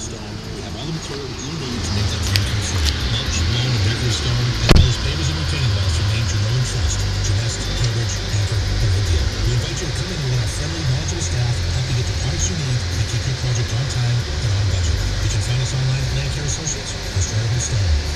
Stone. We have all the material that you need to make that dream come true. Mulch, loam, and decorative stone, as well as pavers and retaining walls from names you know and trust. Genest, Cambridge, Anchor, and Woodville. We invite you to come in and let our friendly, knowledgeable staff help you get the products you need and keep your project on time and on budget. You can find us online at Landcare Associates or Stratton Stone.